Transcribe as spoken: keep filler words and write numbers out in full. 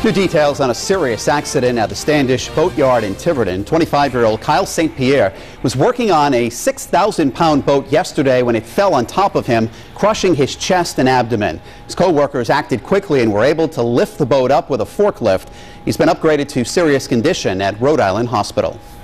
New details on a serious accident at the Standish Boatyard in Tiverton. twenty-five-year-old Kyle Saint Pierre was working on a six thousand pound boat yesterday when it fell on top of him, crushing his chest and abdomen. His co-workers acted quickly and were able to lift the boat up with a forklift. He's been upgraded to serious condition at Rhode Island Hospital.